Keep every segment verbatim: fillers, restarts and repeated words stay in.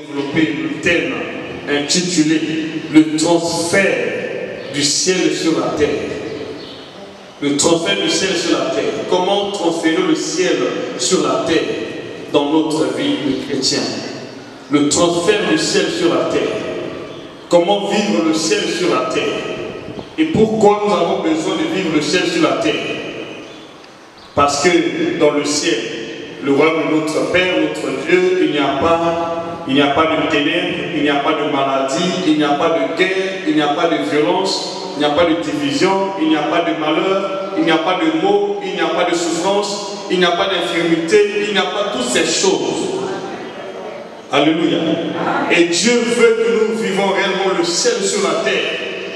développer le thème intitulé Le transfert du ciel sur la terre. Le transfert du ciel sur la terre. Comment transférer le ciel sur la terre dans notre vie de chrétien. Le transfert du ciel sur la terre. Comment vivre le ciel sur la terre. Et pourquoi nous avons besoin de vivre le ciel sur la terre? Parce que dans le ciel, le royaume de notre Père, notre Dieu, il n'y a pas, il n'y a pas de ténèbres, il n'y a pas de maladie, il n'y a pas de guerre, il n'y a pas de violence, il n'y a pas de division, il n'y a pas de malheur, il n'y a pas de maux, il n'y a pas de souffrance, il n'y a pas d'infirmité, il n'y a pas toutes ces choses. Alléluia. Et Dieu veut que nous vivons réellement le ciel sur la terre.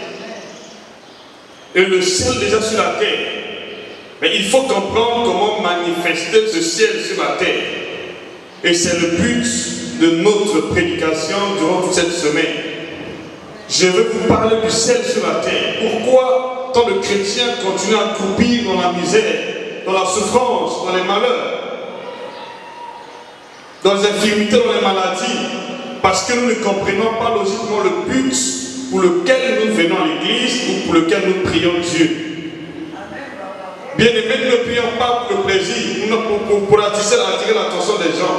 Et le ciel déjà sur la terre. Mais il faut comprendre comment manifester ce ciel sur la terre. Et c'est le but de notre prédication durant toute cette semaine. Je veux vous parler du ciel sur la terre. Pourquoi tant de chrétiens continuent à croupir dans la misère, dans la souffrance, dans les malheurs, dans les infirmités, dans les maladies? Parce que nous ne comprenons pas logiquement le but pour lequel nous venons à l'église ou pour lequel nous prions Dieu. Bien aimés, nous ne prions pas pour le plaisir, pour, pour, pour attirer, attirer l'attention des gens.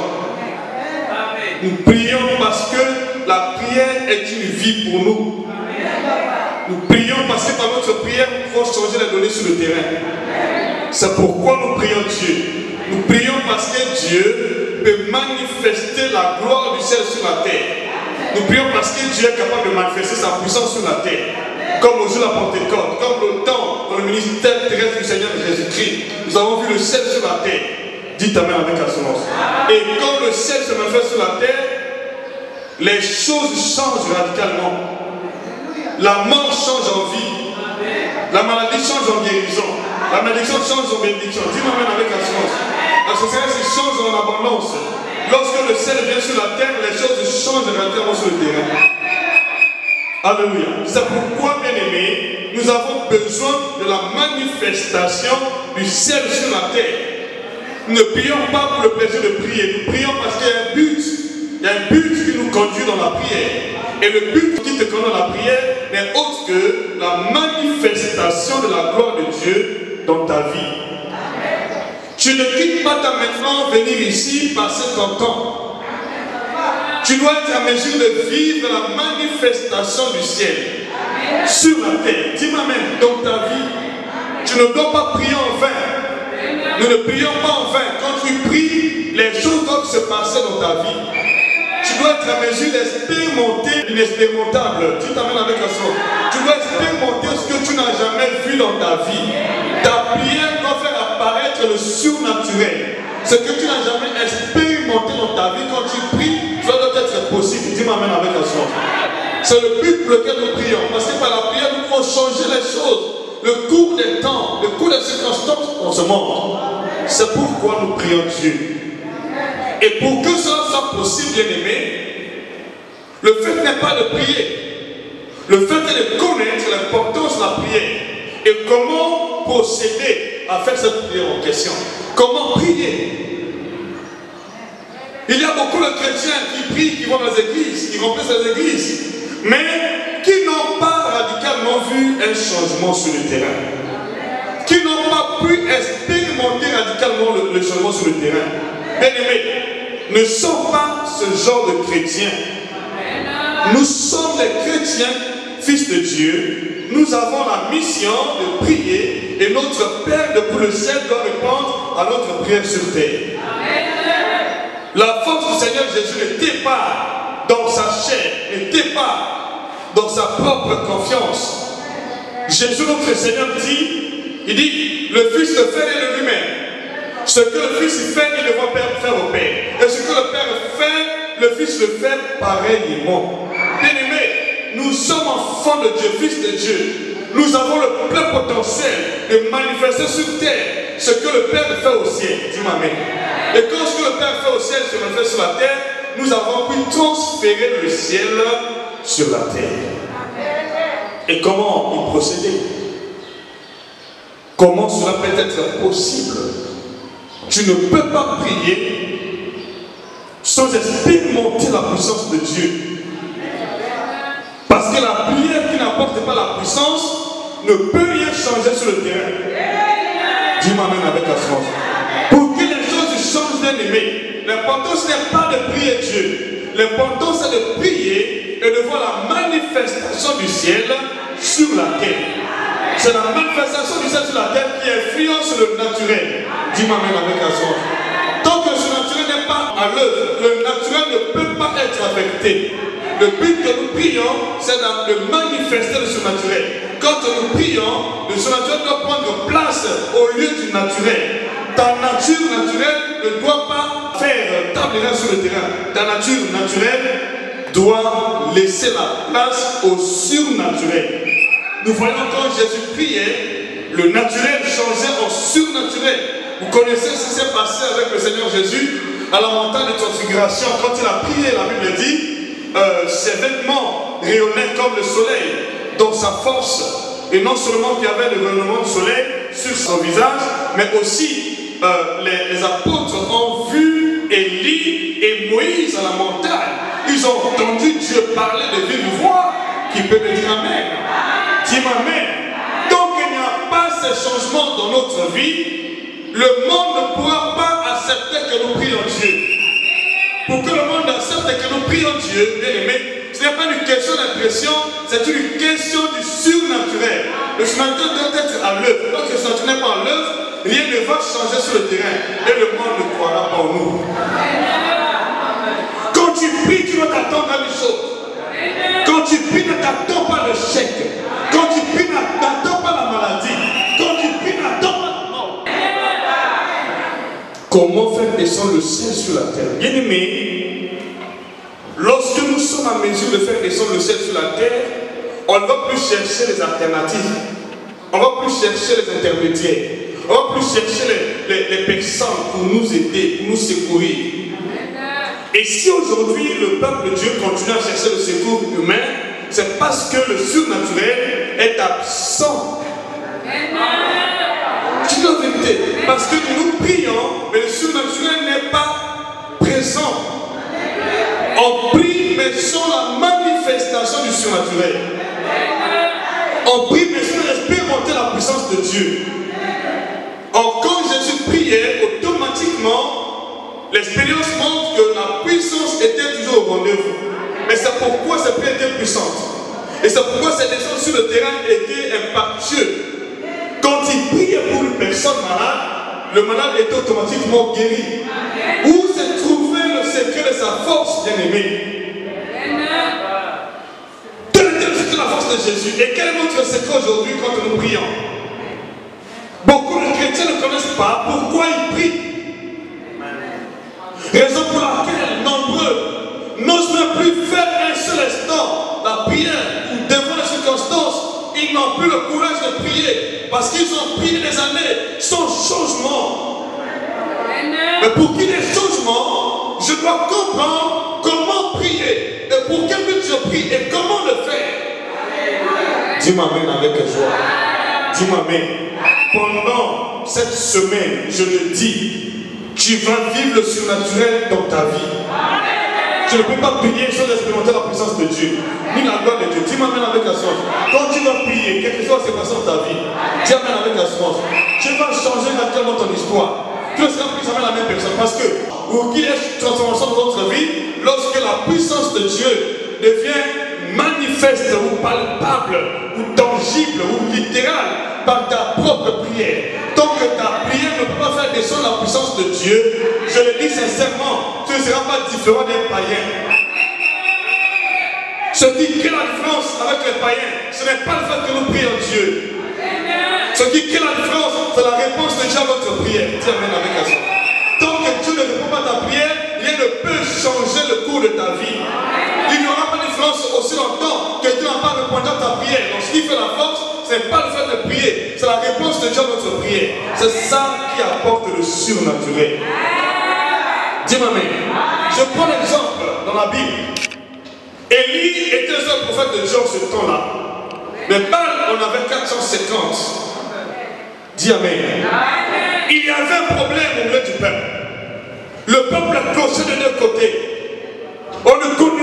Nous prions parce que la prière est une vie pour nous. Nous prions parce que par notre prière, nous pouvons changer les données sur le terrain. C'est pourquoi nous prions Dieu. Nous prions parce que Dieu peut manifester la gloire du ciel sur la terre. Nous prions parce que Dieu est capable de manifester sa puissance sur la terre. Comme au jour de la Pentecôte, comme le temps dans le ministère terrestre du Seigneur Jésus-Christ. Nous avons vu le ciel sur la terre. Dites Amen avec assurance. Et quand le ciel se manifeste sur la terre, les choses changent radicalement. La mort change en vie. La maladie change en guérison. La malédiction change en bénédiction. Dites Amen avec assurance. La société change en abondance. Lorsque le ciel vient sur la terre, les choses changent radicalement sur le terrain. Alléluia. C'est pourquoi, bien-aimés, nous avons besoin de la manifestation du ciel sur la terre. Nous ne prions pas pour le plaisir de prier. Nous prions parce qu'il y a un but. Il y a un but qui nous conduit dans la prière. Et le but qui te conduit dans la prière n'est autre que la manifestation de la gloire de Dieu dans ta vie. Tu ne quittes pas ta maintenant venir ici passer ton temps. Tu dois être en mesure de vivre la manifestation du ciel sur la terre. Dis-moi même, dans ta vie, tu ne dois pas prier en vain. Nous ne prions pas en vain. Quand tu pries, les choses doivent se passer dans ta vie. Tu dois être en mesure d'expérimenter l'inexpérimentable. Tu t'amènes avec la sorte. Tu dois expérimenter ce que tu n'as jamais vu dans ta vie. Ta prière doit faire apparaître le surnaturel. Ce que tu n'as jamais expérimenté dans ta vie, quand tu pries, ça doit être possible. Dis-moi Amen avec la sorte. C'est le but pour lequel nous prions. Parce que par la prière, nous pouvons changer les choses. Le cours des temps, le cours des circonstances dans ce monde. C'est pourquoi nous prions Dieu. Et pour que cela soit possible, bien-aimé, le fait n'est pas de prier. Le fait est de connaître l'importance de la prière. Et comment procéder à faire cette prière en question. Comment prier? Il y a beaucoup de chrétiens qui prient, qui vont dans les églises, qui remplissent les églises, mais qui n'ont pas radicalement vu un changement sur le terrain. Qui n'ont pas pu expérimenter radicalement le, le changement sur le terrain. Bien-aimés, ne sommes pas ce genre de chrétiens. Nous sommes des chrétiens, fils de Dieu. Nous avons la mission de prier et notre Père depuis le ciel doit répondre à notre prière sur terre. La force du Seigneur Jésus n'était pas dans sa chair, n'était pas dans sa propre confiance. Jésus notre Seigneur dit, il dit, le Fils le fait de lui-même. Ce que le Fils fait, il devra faire au Père. Et ce que le Père fait, le Fils le fait pareillement. Bien-aimés, nous sommes enfants de Dieu, fils de Dieu. Nous avons le plein potentiel de manifester sur terre ce que le Père fait au ciel. Dis-moi Amen. Et quand ce que le Père fait au ciel se manifeste sur la terre, nous avons pu transférer le ciel sur la terre. Et comment y procéder? Comment cela peut être possible? Tu ne peux pas prier sans expérimenter la puissance de Dieu. Parce que la prière qui n'apporte pas la puissance ne peut rien changer sur le terrain. Dis-moi même avec assurance. Pour que les choses changent, bien aimé, l'important ce n'est pas de prier Dieu. L'important c'est de prier et de voir la manifestation du ciel sur la terre. C'est la manifestation du ciel sur la terre qui influence le naturel. Dis-moi même avec assurance. Tant que ce naturel n'est pas à l'œuvre, le naturel ne peut pas être affecté. Le but que nous prions, c'est de manifester le surnaturel. Quand nous prions, le surnaturel doit prendre place au lieu du naturel. Ta nature naturelle ne doit pas faire table rase sur le terrain. Ta nature naturelle doit laisser la place au surnaturel. Nous voyons quand Jésus priait, le naturel changeait en surnaturel. Vous connaissez ce qui s'est passé avec le Seigneur Jésus à la montagne de transfiguration. Quand il a prié, la Bible dit, euh, ses vêtements rayonnaient comme le soleil dans sa force. Et non seulement qu'il y avait le rayonnement du soleil sur son visage, mais aussi euh, les, les apôtres ont vu Élie et Moïse à la montagne. Ils ont entendu Dieu parler de vive voix. Qui peut me dire Amen? Dis-moi Amen. Tant qu'il n'y a pas ces changements dans notre vie, le monde ne pourra pas accepter que nous prions Dieu. Pour que le monde accepte que nous prions Dieu, bien aimé, ce n'est pas une question d'impression, c'est une question du surnaturel. Le surnaturel doit être à l'œuvre. Quand le surnaturel n'est pas à l'œuvre, rien ne va changer sur le terrain. Et le monde ne croira pas en nous. Quand tu pries, tu dois t'attendre à une chose. Quand tu pries, ne t'attends pas le chèque. Quand tu pries, n'attends pas la maladie. Quand tu pries, n'attends pas la mort. Comment faire descendre le ciel sur la terre? Bien aimé, lorsque nous sommes en mesure de faire descendre le ciel sur la terre, on ne va plus chercher les alternatives. On ne va plus chercher les intermédiaires. On ne va plus chercher les, les, les personnes pour nous aider, pour nous secourir. Et si aujourd'hui le peuple de Dieu continue à chercher le secours humain, c'est parce que le surnaturel est absent. C'est la vérité. Parce que nous prions, mais le surnaturel n'est pas présent. On prie, mais sans la manifestation du surnaturel. On prie, mais sans expérimenter la puissance de Dieu. Or, quand Jésus priait, automatiquement, l'expérience montre que la puissance était toujours au rendez-vous. Mais c'est pourquoi cette prière était puissante. Et c'est pourquoi ces descentes sur le terrain étaient impactueux. Quand il priait pour une personne malade, le malade était automatiquement guéri. Où se trouvait le secret de sa force, bien-aimé? Quel était le secret de la force de Jésus? Et quel est notre secret aujourd'hui quand nous prions? Beaucoup de chrétiens ne connaissent pas pourquoi ils prient. Raison pour laquelle nombreux n'osent même plus faire un seul instant la prière ou devant les circonstances. Ils n'ont plus le courage de prier parce qu'ils ont prié des années sans changement. Mais pour qu'il y ait changement, je dois comprendre comment prier et pour quel but je prie et comment le faire. Dis-moi Amen avec joie. Dis-moi Amen. Pendant cette semaine, je le dis, tu vas vivre le surnaturel dans ta vie. Tu ne peux pas prier sans expérimenter la puissance de Dieu, ni la gloire de Dieu. Dis-moi Amen avec assurance. Quand tu vas prier, quelque chose va se passer dans ta vie. Dis Amen avec assurance. Tu vas changer radicalement ton histoire. Tu ne seras plus jamais la même personne. Parce que, pour qu'il y ait une transformation dans votre vie, lorsque la puissance de Dieu devient manifeste ou palpable, ou tangible, ou littérale, par ta propre prière. Tant que ta prière ne peut pas faire descendre la puissance de Dieu, je le dis sincèrement, tu ne seras pas différent d'un païen. Ce qui crée la différence avec les païens, ce n'est pas le fait que nous prions Dieu. Ce qui crée la différence, c'est la réponse de Dieu à votre prière. Dis Amen avec la foi. Tant que Dieu ne répond pas à ta prière, rien ne peut changer le cours de ta vie. Il n'y aura pas de différence aussi longtemps que Dieu n'a pas répondu à ta prière. Donc ce qui fait la force, ce n'est pas le fait de prier, c'est la réponse de Dieu à notre prière. C'est ça qui apporte le surnaturel. Dis-moi Amen. Je prends l'exemple dans la Bible. Élie était le seul prophète de Dieu en ce temps-là. Mais Baal en avait quatre cent cinquante. Dis Amen. Il y avait un problème au milieu du peuple. Le peuple a cloché de deux côtés. On ne connaît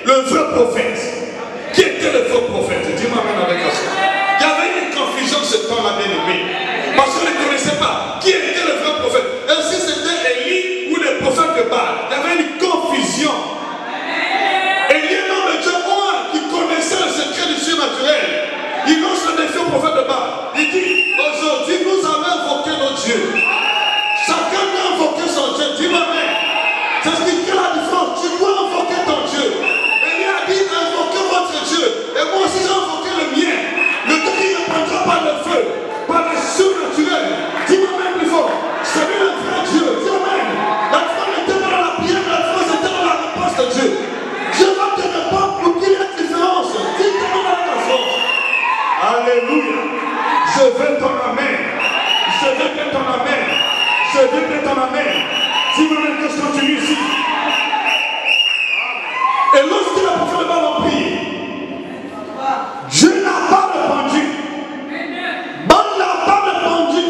le vrai prophète. Qui était le vrai prophète? Dis-moi même avec la foi. Il y avait une confusion ce temps-là, bien aimé. Parce qu'on ne connaissait pas qui était le vrai prophète. Est-ce que c'était Élie ou le prophète de Baal? Il y avait une confusion. Élie, un homme de Dieu, qui connaissait le secret du surnaturel. Il lance le défi au prophète de Baal. Il dit, aujourd'hui nous avons invoqué notre Dieu. Chacun doit invoquer son Dieu. Dis-moi même. C'est ce qui fait la différence. Tu dois invoquer ton Dieu. Élie a dit, invoquez votre Dieu. Et moi aussi j'ai invoqué le mien. Le Dieu qui ne répondra par le feu, par le surnaturel. Dis-moi même plus fort. C'est lui le vrai Dieu. Dis-moi même. La différence n'était pas dans la prière, la différence était dans la réponse de Dieu. Dieu va te répondre pour qu'il y ait une différence. Dis-moi dans la force. Alléluia. Je veux ton amen. Je veux bien ton amen. Je veux bien ton amen. Dis-moi même que je continue ici. Et lorsque le prophète de Baal a prié, Dieu n'a pas répondu. Baal n'a pas répondu.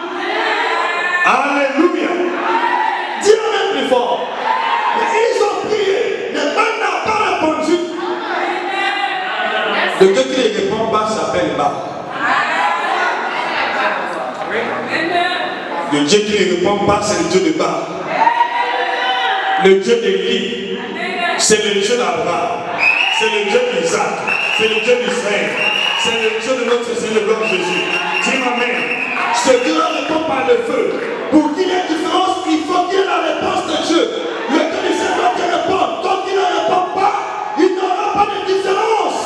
Alléluia. Dis-le même plus fort. Mais ils ont prié, mais Baal n'a pas répondu. Le Dieu qui ne répond pas s'appelle Baal. Le Dieu qui ne répond pas, c'est le Dieu de Baal. Le Dieu d'Élie, c'est le Dieu d'Abraham, c'est le Dieu d'Isaac, c'est le Dieu d'Israël, c'est le Dieu de notre Seigneur Jésus. Dis-moi même, ce Dieu répond par le feu. Pour qu'il y ait différence, il faut qu'il y ait la réponse de Dieu. Le Dieu du Seigneur te répond. Tant qu'il ne répond pas, il n'y aura pas de différence.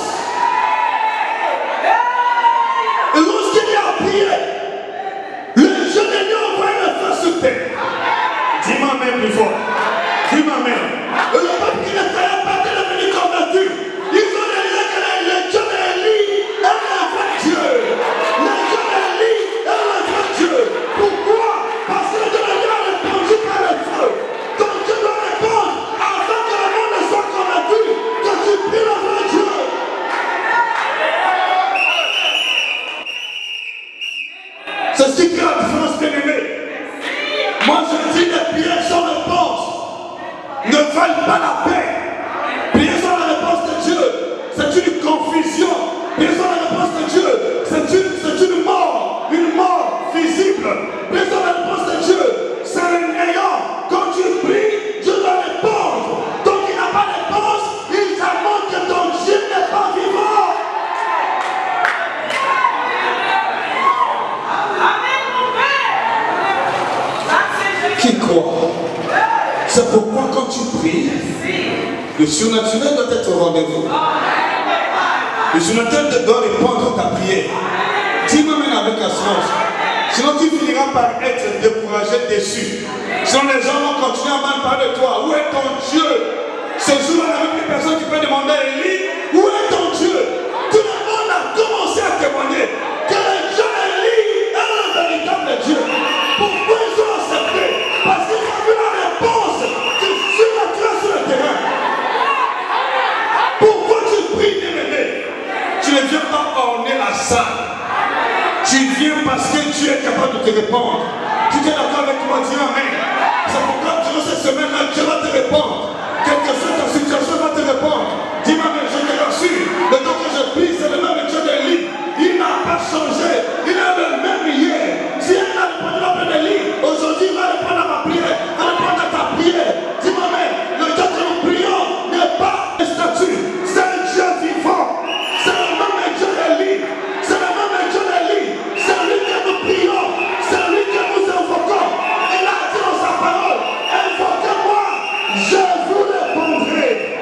Et lorsqu'il y a prié, le Dieu de Dieu envoie le feu sur terre. Dis-moi même plus fort. Dis-moi même. Et le peuple qui ne savait pas de devenir convaincu, ils ont réalisé que le Dieu d'Élie est le vrai Dieu. Le Dieu d'Élie est le vrai Dieu. Pourquoi? Parce que le Dieu de Dieu a répondu par le feu. Donc Dieu doit répondre avant que le monde ne soit convaincu que tu pries le vrai Dieu. C'est ce qui fait la différence, bien-aimé. Moi je dis les prières sans réponse ne valent pas la paix. Prier sans la réponse de Dieu, c'est une confusion. Prier sans la réponse de Dieu, c'est une, c'est une mort, une mort visible. Prier sans la réponse de Dieu, c'est un néant. Quand tu pries, Dieu doit répondre. Donc il n'a pas de réponse, il t'annonce que ton Dieu n'est pas vivant. Qui croit? C'est pourquoi quand tu pries, le surnaturel doit être au rendez-vous. Le surnaturel doit répondre à ta prière. Dis-moi même avec assurance. Sinon tu finiras par être découragé, déçu. Sinon les gens vont continuer à mal parler de toi. Où est ton Dieu? Ce jour-là, avec les personnes qui peuvent demander à Élie, où est ton Dieu? Tout le monde a commencé à témoigner que le Dieu d'Élie est le véritable Dieu. Pourquoi ils ont accepté? Parce qu'ils ont vu la réponse du surnaturel sur le terrain. Pourquoi tu pries, bien-aimé? Tu ne viens pas orner la salle. Tu viens parce que Dieu est capable de te répondre. Tu es d'accord avec moi? Dis amen. C'est pourquoi durant cette semaine-là, Dieu va te répondre. Quelle que soit ta situation, va te répondre. Dis-moi, mais je te rassure. Le temps que je prie, c'est le même Dieu d'Élie. Il n'a pas changé. Il est le même hier. Si il a répondu à la d'Élie, aujourd'hui il va répondre à ma prière. Il va répondre à ta prière. Dis-moi, mais le Dieu que nous prions n'est pas un statut. C'est un Dieu vivant. C'est le même Dieu d'Élie. C'est le même Dieu d'Élie. C'est lui que nous prions. C'est lui que nous invoquons. Il a dit dans sa parole, invoquez-moi, je vous répondrai.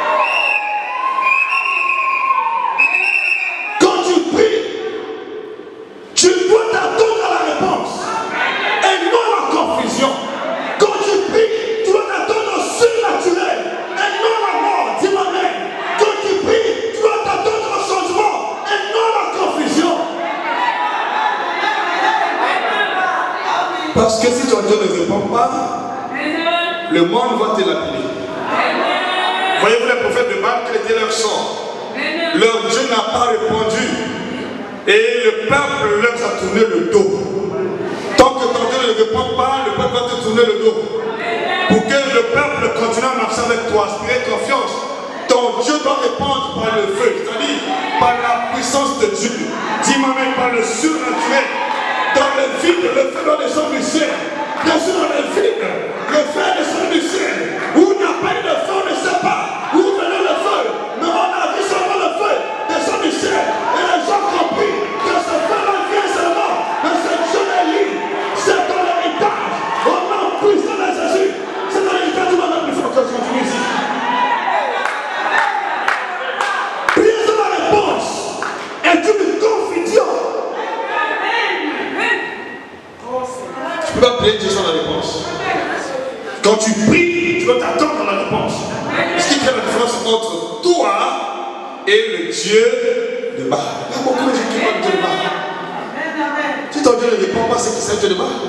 Quand tu pries, tu dois t'attendre à la réponse et non à la confusion. Quand tu pries, tu dois t'attendre au surnaturel et non à la mort. Dis-moi même. Quand tu pries, tu dois t'attendre au changement et non à la confusion. Parce que si ton Dieu ne répond pas, le monde va te lapider. Voyez-vous les prophètes de Baal, quel était leur sort? Leur Dieu n'a pas répondu. Et le peuple leur a tourné le dos. Tant que ton Dieu ne répond pas, le peuple va te tourner le dos. Pour que le peuple continue à marcher avec toi, aspirer confiance. Ton ton Dieu doit répondre par le feu, c'est-à-dire par la puissance de Dieu. Dis-moi même par le surnaturel. Dans le vide, le feu doit descendre du ciel. Bien sûr, dans le vide, le feu descend du ciel. Où il n'y a pas eu de feu, on ne sait pas où venait le feu. Mais on a vu seulement le feu descendre du ciel. Et les gens ont compris que ce feu-là vient seulement de ce Dieu d'Élie. C'est ton héritage. Au nom puissant de Jésus. C'est ton héritage du moment plus fort que je continue ici. Priez sur la réponse. Et tu me confies Dieu. Tu ne peux pas prier Dieu sans la réponse. Quand tu pries, tu dois t'attendre à la réponse. Ce qui fait la différence entre toi et le Dieu de Baal. Il y a beaucoup de gens qui parlent de Dieu de Baal. Si ton Dieu ne répond pas, c'est qui c'est le Dieu de Baal.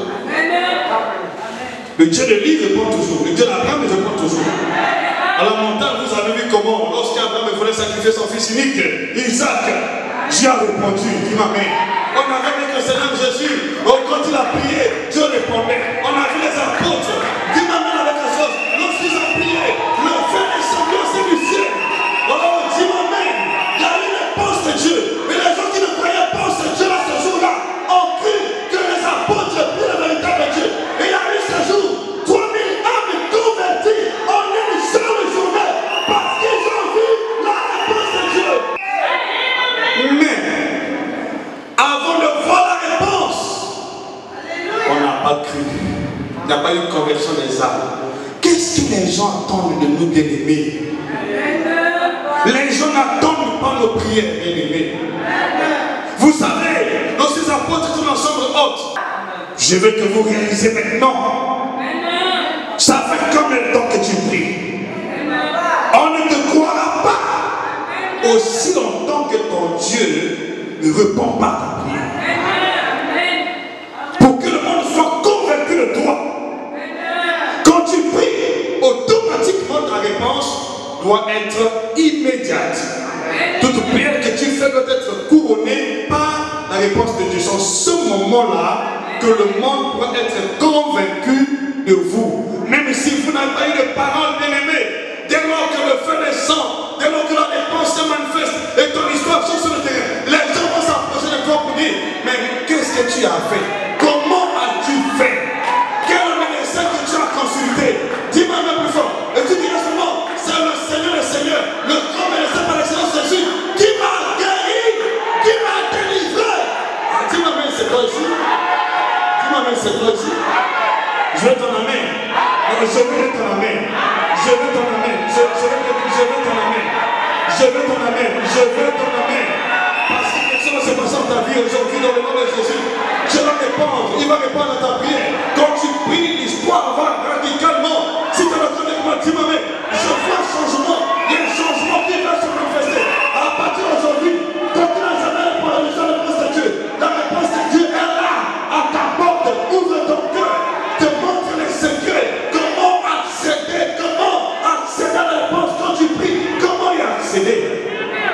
Le Dieu de l'île répond toujours. Le Dieu d'Abraham répond toujours. À la montagne, vous avez vu comment, lorsqu'Abraham voulait sacrifier son fils unique, Isaac, Dieu a répondu. Dis-moi, mais on avait vu que le Seigneur Jésus, oh, quand il a prié, Dieu répondait. On a vu les apôtres. Dis-moi, mais avec la chose, lorsqu'ils ont prié, le feu est descendu au sein du ciel. Oh, dis-moi, mais il y a eu une réponse de Dieu. Et les gens qui ne croyaient pas en ce Dieu-là, ce jour-là, ont cru que les apôtres prient le véritable Dieu. Et il y a eu ce jour, trois mille âmes converties en une seule journée, parce qu'ils ont vu la réponse de Dieu. Mais, avant de voir la réponse, on n'a pas cru. Il n'y a pas eu de conversion des âmes. Qu'est-ce que les gens attendent de nous, bien-aimés? Les gens n'attendent pas nos prières, bien-aimés. Vous savez, lorsque les apôtres étaient dans la chambre haute, je veux que vous réalisez maintenant, ça fait combien de temps que tu pries? On ne te croira pas aussi longtemps que ton Dieu ne répond pas à ta prière. Pour que le monde soit convaincu de toi. Quand tu pries, automatiquement ta réponse doit être immédiate. Toute prière que tu fais doit être couronnée par la réponse de Dieu. C'est en ce moment-là que le monde pourra être convaincu de vous. Même si vous n'avez pas eu de parole bien-aimée, dès lors que le feu descend, dès lors que la réponse se manifeste et ton histoire change sur le terrain, les gens vont s'approcher de toi pour dire, mais qu'est-ce que tu as fait? Comment as-tu fait? Quel médecin que tu as consulté? Dis-moi un peu plus fort. Et tu diras seulement, c'est le Seigneur, le Seigneur, le grand médecin par excellence Jésus, qui m'a guéri, qui m'a délivré. Ah, dis-moi même c'est toi ici. Dis-moi même c'est toi ici. Je veux ton amen. Je veux ton amen. Je veux ton amen. Je, je, veux, je veux ton amen. Je veux ton amen. Je veux ton amen. Parce que quelque chose s'est passé dans ta vie aujourd'hui dans le nom de Jésus. Dieu va répondre. Il va répondre à ta prière. Quand tu pries, l'histoire va radicalement. Si tu es en train de me dire, mais je vois un changement. Il y a un changement qui va se manifester. À partir d'aujourd'hui, quand tu n'as jamais répondu à la réponse de Dieu, la réponse de Dieu est là, à ta porte. Ouvre ton cœur. Te montre les secrets. Comment accéder, comment accéder à la réponse quand tu pries. Comment y accéder?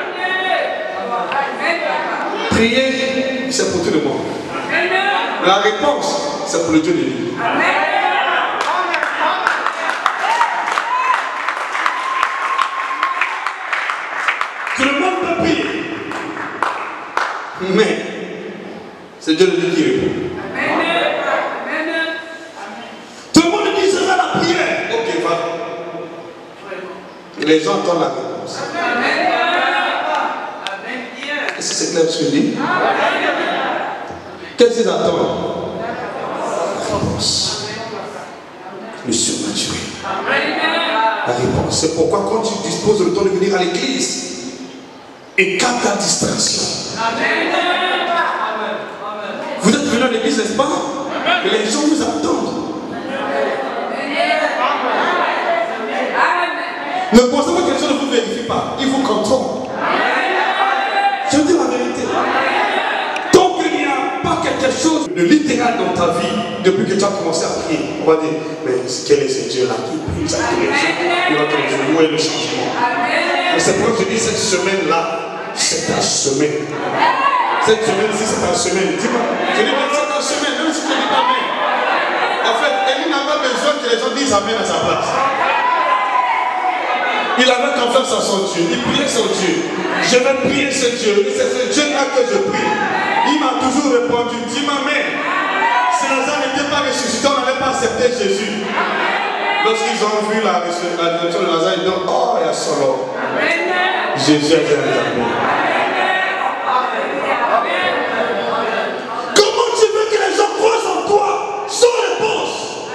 Prier, c'est pour tout le monde. La réponse, c'est pour le Dieu de l'île. Tout le monde peut prier. Mais, c'est Dieu de l'île qui répond. Tout le monde dit, c'est la prière. Ok, va. Les gens entendent la réponse. Est-ce que c'est clair ce que je dis? Qu'est-ce qu'ils attendent? La réponse. Le surnaturel. La réponse. C'est pourquoi quand tu disposes le temps de venir à l'église, écarte ta distraction. Vous êtes venus à l'église, n'est-ce pas? Et les gens vous attendent. Ne pensez pas que les gens ne vous vérifient pas. Ils vous contrôlent. Je dis la vérité. Tant qu'il n'y a pas quelque chose de littéral dans ta vie, depuis que tu as commencé à prier, on va dire, mais quel est ce Dieu-là qui prie ça tous les jours? Il va te dire, où est le changement? Mais c'est pourquoi je dis cette semaine-là, c'est ta semaine. Cette semaine-ci, c'est ta semaine. Dis-moi, je dis même c'est ta semaine, même si tu ne dis pas amen. En fait, Élie n'a pas besoin que les gens disent amen à sa place. Il avait confiance en son Dieu. Il priait son Dieu. Je vais prier ce Dieu. Et c'est ce Dieu-là que je prie. Il m'a toujours répondu. Dis-moi, mais si Lazare n'était pas ressuscité, on n'allait pas accepter Jésus. Lorsqu'ils ont vu la résurrection de Lazare, ils disent, oh, il y a solo. Jésus est rétabli. Comment tu veux que les gens croient en toi sans réponse?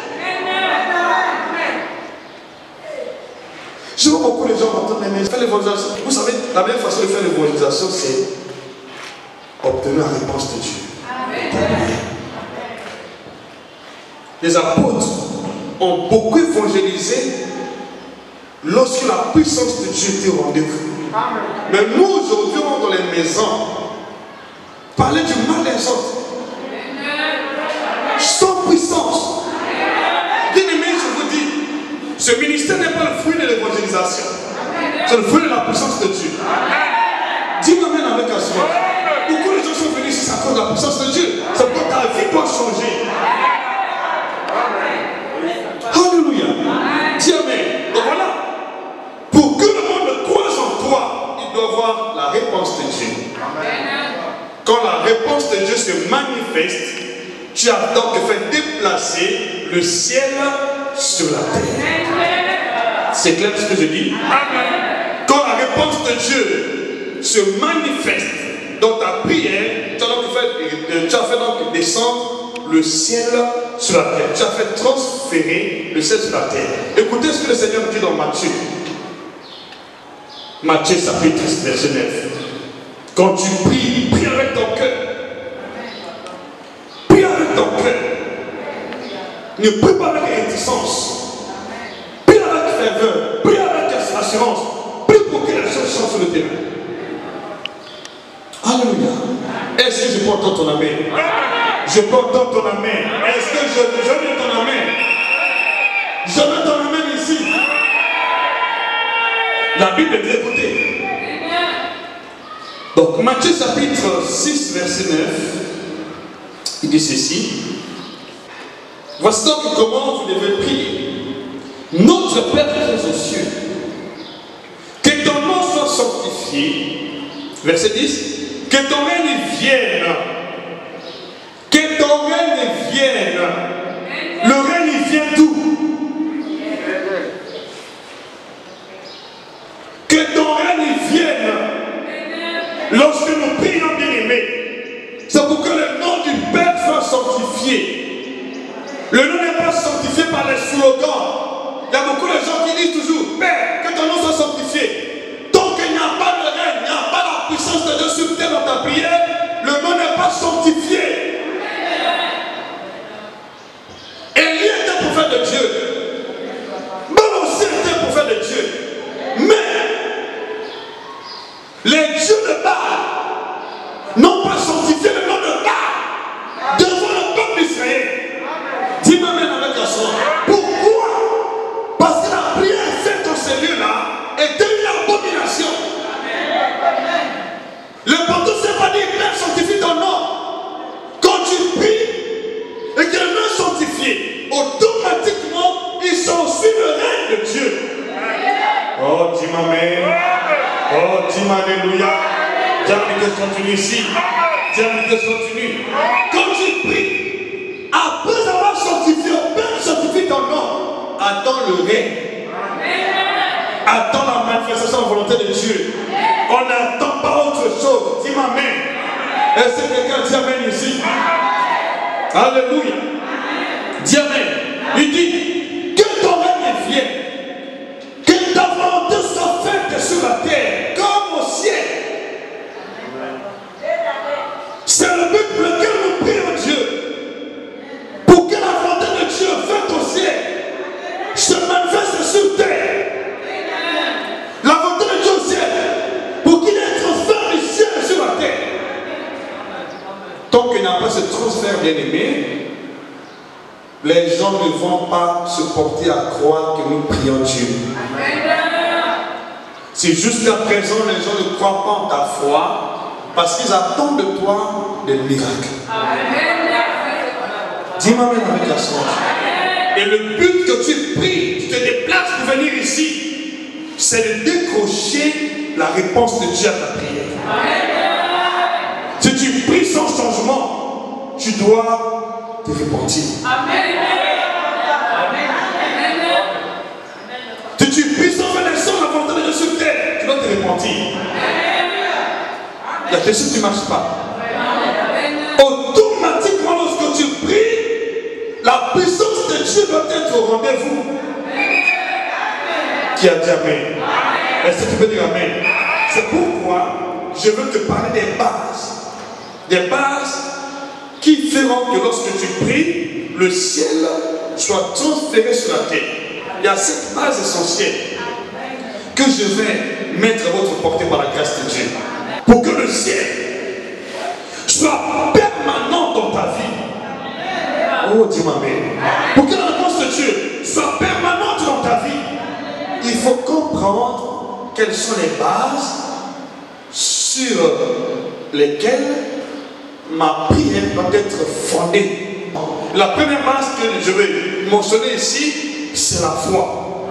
Je vois beaucoup de gens entendre, mais faire l'évangélisation. Vous savez, la meilleure façon de faire l'évangélisation, c'est obtenir la réponse de Dieu. Les apôtres ont beaucoup évangélisé lorsque la puissance de Dieu était au rendez-vous. Mais nous, aujourd'hui, on est dans les maisons. Parler du mal des autres. Sans puissance. Bien aimé, je vous dis, ce ministère n'est pas le fruit de l'évangélisation. C'est le fruit de la puissance de Dieu. Dis-moi même avec un soir. Beaucoup de gens sont venus ici à cause de la puissance de Dieu. C'est pourquoi ta vie doit changer. Alléluia. Dis amen. Donc voilà. Pour que le monde croise en toi, il doit voir la réponse de Dieu. Quand la réponse de Dieu se manifeste, tu as donc fait déplacer le ciel sur la terre. C'est clair ce que je dis? Quand la réponse de Dieu se manifeste dans ta prière, tu as, donc fait, tu as fait donc descendre le ciel sur la terre. Tu as fait transférer le ciel sur la terre. Écoutez ce que le Seigneur dit dans Matthieu. Matthieu chapitre verset neuf. Quand tu pries, prie avec ton cœur. Prie avec ton cœur. Ne prie pas avec réticence. Prie avec ferveur. Prie avec assurance. Prie pour que les choses changent sur le terrain. Alléluia. Est-ce que je peux entendre ton amen? Je peux entendre ton amen. Est-ce que je, je veux ton amen? Je veux ton amen ici. La Bible dit, écoutez. Donc, Matthieu chapitre six, verset neuf, il dit ceci. Voici donc comment vous devez prier. Notre Père qui est aux cieux, que ton nom soit sanctifié. Verset dix. Que ton règne vienne. Que ton règne vienne. Le règne vient d'où? Que ton règne vienne. Lorsque nous prions, bien-aimés, c'est pour que le nom du Père soit sanctifié. Le nom n'est pas sanctifié par les slogans. Il y a beaucoup de gens qui disent toujours, Père, que ton nom soit sanctifié. Tant qu'il n'y a pas de règne, il n'y a pas la puissance de Dieu sur terre dans ta prière, le nom n'est pas sanctifié. Élie était prophète de Dieu. Moïse aussi était prophète de Dieu. Mais les dieux de Baal n'ont pas sanctifié le nom de Baal devant le peuple d'Israël. Dis-moi même avec la soeur. Pourquoi? Parce que la prière faite dans ces lieux-là était une abomination. Le pantou ne s'est pas dit, Père, sanctifie ton nom. Quand tu pries et que le nom est sanctifié, automatiquement, ils sont sous le règne de Dieu. Oh, dis-moi amen. Oh, dis-moi alléluia. Diable que continue ici. Diable que continue. Quand tu pries, après avoir sanctifié, Père, sanctifie ton nom. Attends le règne. Attends la manifestation de la volonté de Dieu. On n'attend pas autre chose. Dis-moi amen. Est-ce que quelqu'un dit amen ici? Alléluia. Dis amen. Il dit que ton règne vienne. Que ta volonté soit faite sur la terre comme au ciel. C'est le but pour lequel nous prions Dieu. Pour que la volonté de Dieu faite au ciel se manifeste sur terre. La volonté de Dieu au ciel. Pour qu'il y ait un transfert du ciel sur la terre. Tant qu'il n'y a pas ce transfert bien-aimé, les gens ne vont pas se porter à croire que nous prions Dieu. Si jusqu'à présent les gens ne croient pas en ta foi, parce qu'ils attendent de toi des miracles. Dis-moi même avec la soeur. Et le but que tu pries, tu te déplaces pour venir ici, c'est c'est de décrocher la réponse de Dieu à ta prière. Si tu pries sans changement, tu dois te repentir. Si tu pries sans faire des sons, la volonté de Dieu sur terre, tu dois te repentir. Il y a des choses qui ne marchent pas. Automatiquement, lorsque tu pries, la puissance de Dieu doit être au rendez-vous. Qui a dit Amen? Est-ce que tu peux dire Amen? C'est pourquoi je veux te parler des bases. Des bases qui feront que lorsque tu pries, le ciel soit transféré sur la terre. Il y a cette base essentielle que je vais mettre à votre portée par la grâce de Dieu. Pour que le ciel soit permanent dans ta vie. Oh, dis-moi Amen. Pour que la réponse de Dieu soit permanente dans ta vie, il faut comprendre quelles sont les bases sur lesquelles ma prière doit être fondée. La première base que je vais mentionner ici, c'est la foi.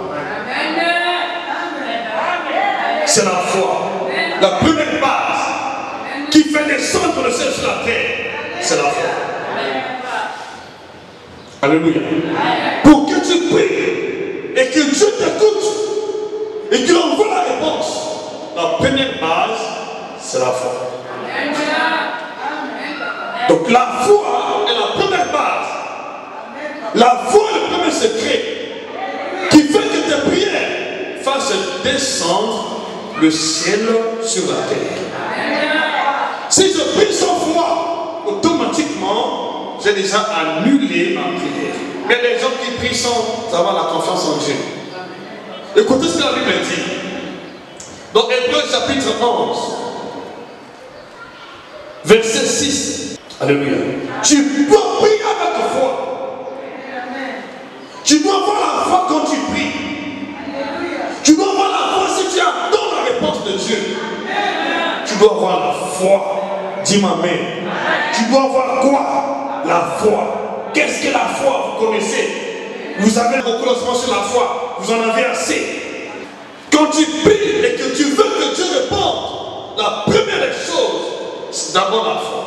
C'est la foi. La première base qui fait descendre le ciel sur la terre, c'est la foi. Alléluia. Pour que tu pries et que Dieu t'écoute et qu'il envoie la réponse, la première base, c'est la foi. Donc la foi est la première base. La foi est le premier secret qui fait que tes prières fassent descendre le ciel sur la terre. Si je prie sans foi, automatiquement, j'ai déjà annulé ma prière. Mais les gens qui prient sans avoir la confiance en Dieu. Écoutez ce que la Bible dit. Dans Hébreux chapitre onze, verset six. Alléluia. Tu dois prier avec foi. Tu dois avoir la foi quand tu pries. Tu dois avoir la foi si tu attends la réponse de Dieu. Tu dois avoir la foi. Dis-moi Amen. Tu dois avoir quoi? La foi. Qu'est-ce que la foi? Vous connaissez. Vous avez beaucoup d'enseignements sur la foi. Vous en avez assez. Quand tu pries et que tu veux que Dieu réponde, la première des choses, c'est d'abord la foi.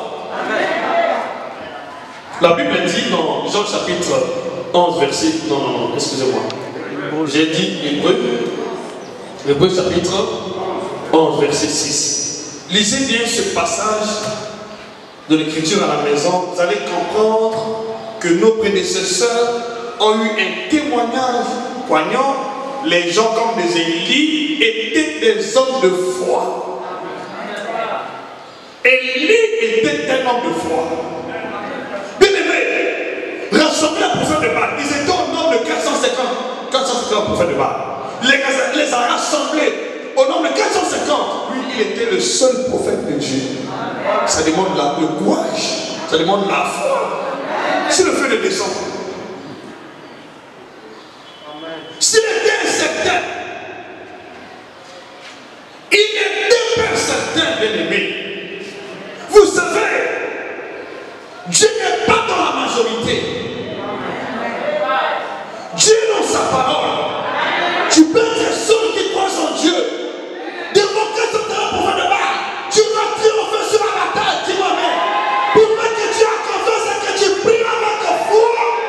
La Bible dit dans Jean chapitre onze, verset... Non, non, non, excusez-moi. J'ai dit Hébreu. Hébreu chapitre onze, verset six. Lisez bien ce passage de l'écriture à la maison. Vous allez comprendre que nos prédécesseurs ont eu un témoignage poignant. Les gens comme des Élie étaient des hommes de foi. Élie était un homme de foi. Bien aimé, rassemblés à prophète de Baal, ils étaient au nombre de quatre cent cinquante prophètes de Baal. Les, les a rassemblés au nombre de quatre cent cinquante. Lui, il était le seul prophète de Dieu. Ça demande la, le courage, ça demande la foi. Si le feu ne descend pas. S'il était incertain, il était incertain, bien aimé. Vous savez, Dieu n'est pas dans la majorité. Dieu est dans sa parole. Tu peux être seul qui croit en Dieu. Devant que tu as pour faire de mal, tu vas triompher sur la bataille, dis-moi même. Pour que tu as confiance et que tu pries avec ta foi.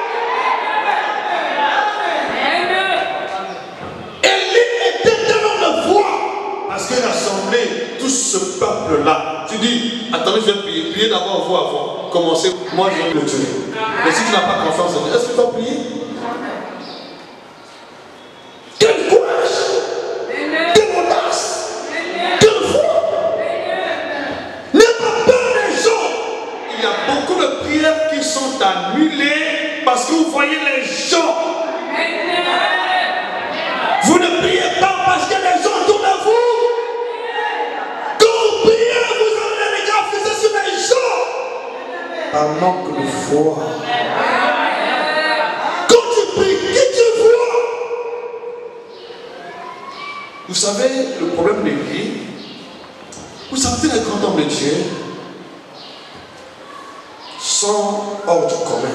Parce qu'il a rassemblé tout ce peuple-là. Tu dis, attendez, je vais prier. Priez d'abord vous avant. Commencez, moi je vais le tuer. Mais si tu n'as pas confiance en Dieu, est-ce que tu vas prier? Quel courage! Quelle audace! Quelle foi! N'aie pas peur des gens. Il y a beaucoup de prières qui sont annulées parce que vous voyez les gens. Vous ne priez pas parce que les gens tournent à vous. Un manque de foi. Quand tu pries, qui tu vois? Vous savez, le problème de vie, vous savez, les grands hommes de Dieu sont hors du commun.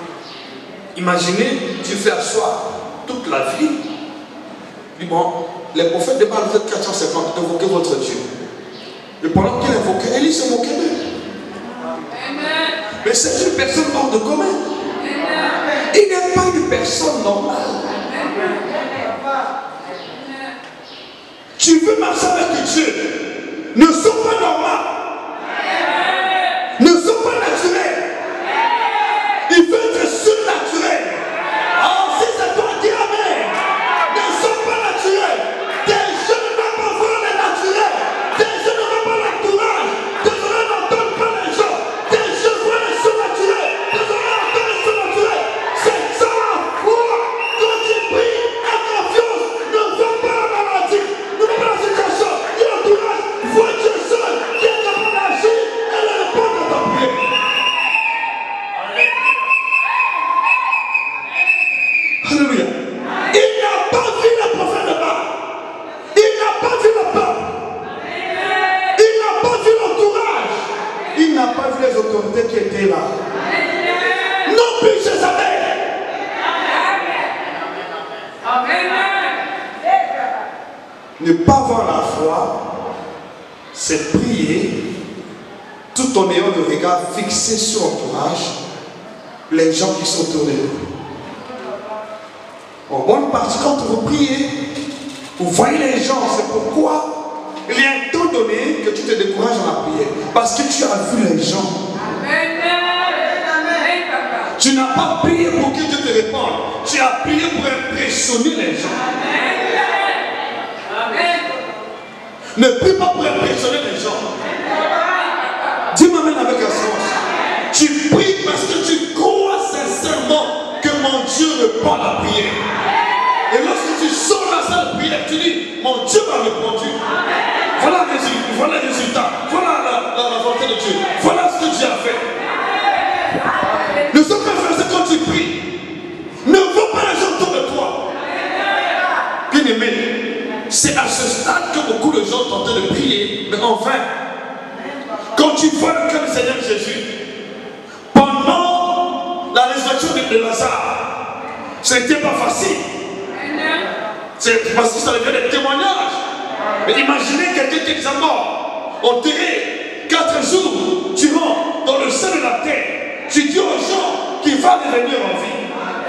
Imaginez, tu fais asseoir toute la vie. Dis bon, les prophètes de Baal faisaient quatre cent cinquante, invoquez votre Dieu. Et pendant qu'il invoquait, Élie se moquait d'eux. Mais c'est une personne hors de commun. Il n'est pas une personne normale. Tu veux marcher avec Dieu, ne sois pas normal. Ne sois pas naturel. Il veut être surnaturel. Alors si c'est toi, dis amen. Ne sois pas naturel. Tes jeux ne vont pas voir les naturels. Tes jeux ne vont pas l'entourage. Tes oreilles n'entendent pas les gens. Tes jeux voient les surnaturels. Tes oreilles entendent les surnaturels. C'est ça la foi. Quand tu pries, aie confiance. Ne vois pas la maladie. Ne vois pas la situation. Ni l'entourage. Vois Dieu seul qui est capable d'agir et de répondre à ta prière. Alléluia. Il n'a pas vu le prophète de Baal. Il n'a pas vu le peuple. Il n'a pas vu l'entourage. Il n'a pas vu les autorités qui étaient là. Non plus Jézabel. Ne pas avoir la foi, c'est prier tout en ayant le regard fixé sur l'entourage, les gens qui sont autour de nous. En bonne partie, quand vous priez, vous voyez les gens, c'est pourquoi il y a un temps donné que tu te décourages dans la prière. Parce que tu as vu les gens. Tu n'as pas prié pour que Dieu te réponde. Tu as prié pour impressionner les gens. Ne prie pas pour impressionner les gens. Dis-moi même avec assurance. Tu pries parce que tu crois sincèrement que mon Dieu répond à la prière. Et lorsque tu sors la salle de prière, tu dis, mon Dieu m'a répondu. Voilà le résultat, voilà le résultat, voilà la, la, la volonté de Dieu. Voilà ce que Dieu a fait. Le secret frère, c'est quand tu pries, ne vois pas les gens autour de toi. Bien aimé, c'est à ce stade que beaucoup de gens tentent de prier, mais en vain. Quand tu vois le cœur du Seigneur Jésus, pendant la résurrection de Lazare, ce n'était pas facile. C'est parce que ça devient des témoignages. Mais imaginez quelqu'un qui est déjà mort, enterré, quatre jours, tu rentres dans le sein de la terre. Tu dis aux gens qu'il va revenir en vie.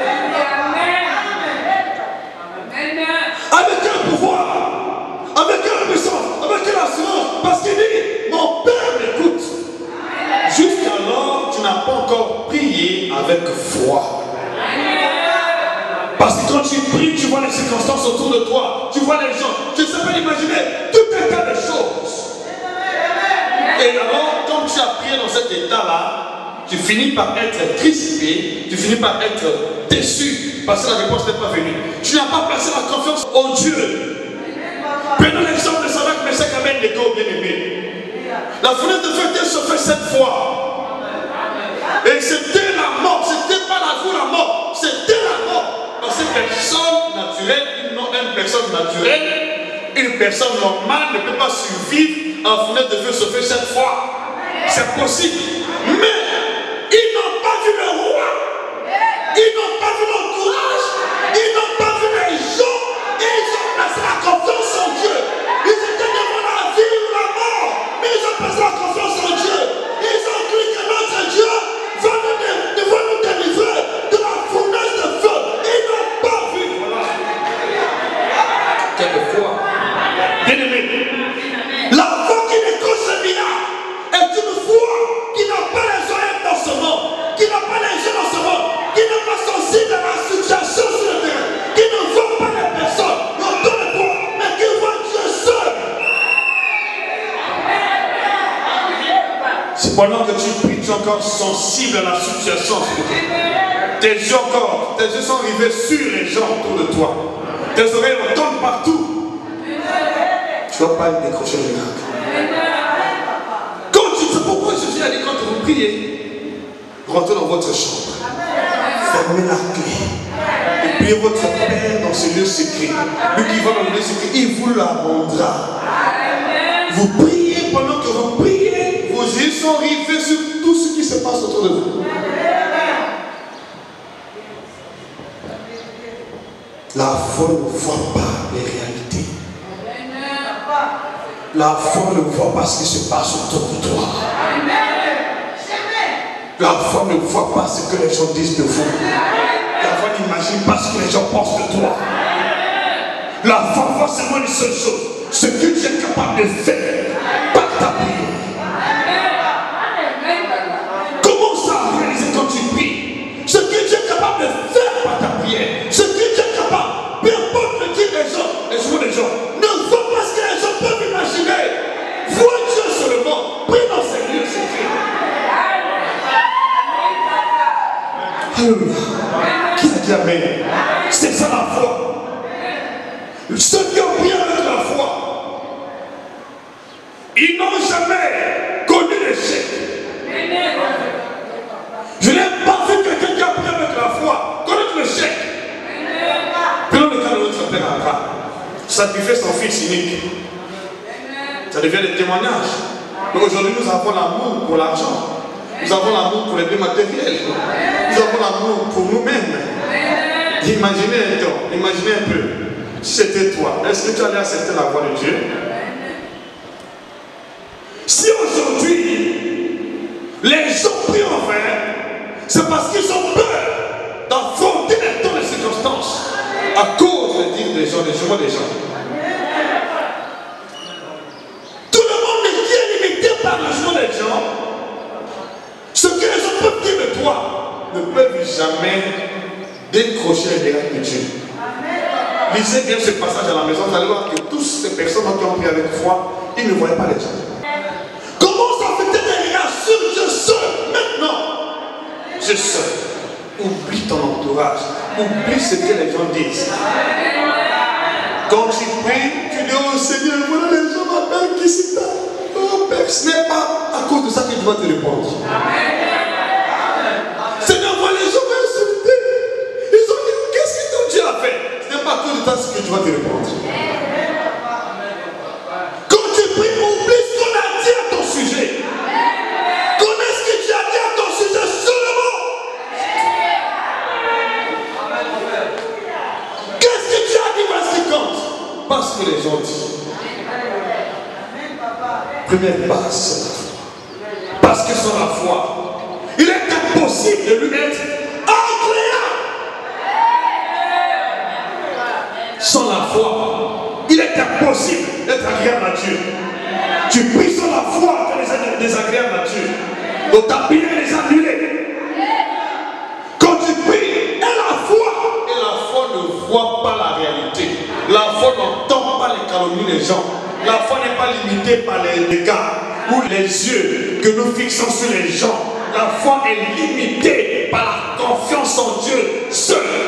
Avec quel pouvoir, avec quelle puissance, avec quelle assurance. Parce qu'il dit, mon Père m'écoute. Jusqu'alors, tu n'as pas encore prié avec foi. Parce que quand tu pries, tu vois les circonstances autour de toi. Tu vois les gens. Tu ne sais pas imaginer tout un tas de choses. Et alors, quand tu as prié dans cet état-là, tu finis par être crispé, tu finis par être déçu parce que la réponse n'est pas venue. Tu n'as pas placé la confiance en Dieu. Prenons l'exemple de Sadak, Meshach, Abednego, bien-aimé. La fenêtre de feu était chauffée cette fois. Et c'était la mort, c'était pas la vie ou la mort, c'était la mort. Parce que personne naturelle, non une personne naturelle, une personne normale ne peut pas survivre en fenêtre de feu chauffée cette fois. C'est possible. Mais ils n'ont pas vu le roi. Ils n'ont pas vu l'entourage. Ils n'ont pas vu les gens. Et ils ont placé la confiance en Dieu. Ils étaient devant la vie ou la mort. Mais ils ont placé la confiance en Dieu. Ils ont cru que notre Dieu va nous, va nous délivrer de la fournaise de feu. Ils n'ont pas vu. Voilà. Quelquefois, bien aimé, la foi qui décroche le miracle est une foi qui n'a pas les oreilles dans ce monde, qui n'a pas les yeux dans ce monde, qui n'est pas sensible à la situation sur le terrain, qui ne voit pas les personnes autour de toi, mais qui voit Dieu seul. C'est pendant que tu pries, tu es encore sensible à la situation. Tes yeux encore, tes yeux sont rivés sur les gens autour de toi. Tes oreilles entendent partout. Tu ne vas pas décrocher le miracle. Quand tu sais pourquoi Jésus a dit quand vous priez, rentrez dans votre chambre, fermez la clé et priez votre Père dans ce lieu secret. Lui qui va dans le lieu secret, il vous la rendra. Vous priez pendant que vous priez, vos yeux sont rivés sur tout ce qui se passe autour de vous. La foi ne voit pas les réalités. La foi ne voit pas ce qui se passe autour de toi. La foi ne voit pas ce que les gens disent de vous. La foi n'imagine pas ce que les gens pensent de toi. La foi voit seulement une seule chose, ce que tu es capable de faire par ta prière. Commence à réaliser quand tu pries ce que tu es capable de faire par ta prière, ce que tu es capable, peu importe le dire des gens, les jours des gens, ne vois pas ce que les gens peuvent imaginer. Vois Dieu seulement, prie dans ces lieux secrets. Alléluia. Qui a dit amen? C'est ça la foi. Ceux qui ont prié avec la foi, ils n'ont jamais connu l'échec. Je n'ai pas vu quelqu'un qui a prié avec la foi connaître l'échec. Prenons le cas de notre père Abraham, sacrifier son fils unique. Ça devient des témoignages. Donc aujourd'hui, nous avons l'amour pour l'argent. Nous avons l'amour pour les biens matériels. Nous avons l'amour pour nous-mêmes. Imaginez un temps, imaginez un peu. Si c'était toi, est-ce que tu allais accepter la voix de Dieu? Si aujourd'hui, les gens prient en vain, c'est parce qu'ils ont peur d'affronter les temps de circonstances à cause des dires des gens, des jugements des gens. Tout le monde est limité par le jugement des gens. Ce que les gens peuvent dire de toi ne peuvent jamais décrocher les miracles de Dieu. Lisez bien ce passage à la maison, vous allez voir que toutes ces personnes qui ont pris avec foi, ils ne voyaient pas les gens. Comment ça fait des regards sur Dieu seul maintenant? Dieu seul. Oublie ton entourage, oublie ce que les gens disent. Quand tu pries, tu dis oh Seigneur, voilà les gens m'appellent qui c'est ça. Oh Père, ce n'est pas à cause de ça que tu dois te répondre. Seigneur, voilà les gens m'insulter. Ils ont dit qu'est-ce que ton Dieu a fait? Ce n'est pas à cause de ça que tu dois te répondre. Quand tu pries, oublie ce qu'on a dit à ton sujet. Connais ce que tu as dit à ton sujet seulement. Qu'est-ce que tu as dit? Voilà ce qui compte. Pas ce que les gens disent. Première base, c'est la foi. Parce que sans la foi, il est impossible de lui être agréable. Sans la foi, il est impossible d'être agréable à Dieu. Tu pries sans la foi, tu es désagréable à Dieu. Donc ta prière les annulée. Quand tu pries, et la foi, et la foi ne voit pas la réalité. La foi n'entend pas les calomnies des gens. La foi n'est pas limitée par les regards ou les yeux que nous fixons sur les gens. La foi est limitée par la confiance en Dieu seul.